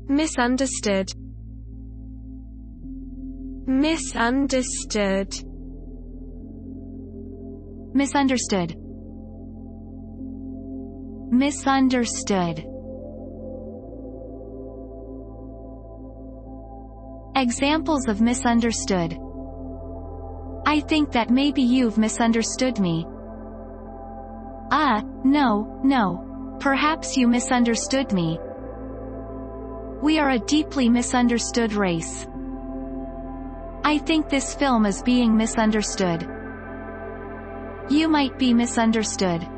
Misunderstood. Misunderstood. Misunderstood. Misunderstood. Examples of misunderstood. I think that maybe you've misunderstood me. No. Perhaps you misunderstood me. We are a deeply misunderstood race. I think this film is being misunderstood. You might be misunderstood.